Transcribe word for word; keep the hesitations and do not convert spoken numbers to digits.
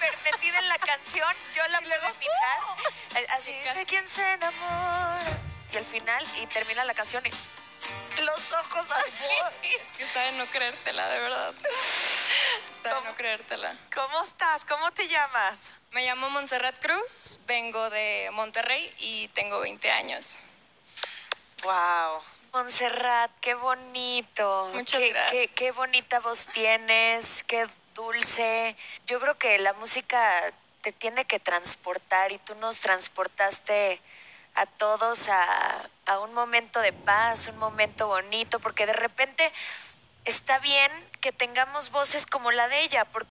metida en la canción, yo la puedo imitar. Así, de quién se enamora. Y al final, y termina la canción y los ojos así. Es que está de no creértela, de verdad. Está de no creértela. ¿Cómo estás? ¿Cómo te llamas? Me llamo Montserrat Cruz, vengo de Monterrey y tengo veinte años. Wow. Montserrat, qué bonito. Muchas qué, gracias. Qué, qué bonita voz tienes, qué dulce. Yo creo que la música te tiene que transportar y tú nos transportaste a todos a, a un momento de paz, un momento bonito, porque de repente está bien que tengamos voces como la de ella, porque